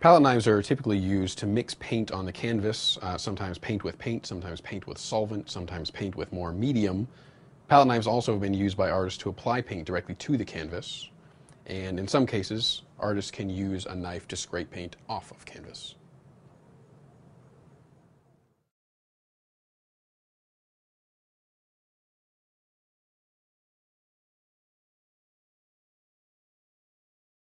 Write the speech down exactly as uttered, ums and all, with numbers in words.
Palette knives are typically used to mix paint on the canvas, uh, sometimes paint with paint, sometimes paint with solvent, sometimes paint with more medium. Palette knives also have been used by artists to apply paint directly to the canvas, and in some cases, artists can use a knife to scrape paint off of canvas.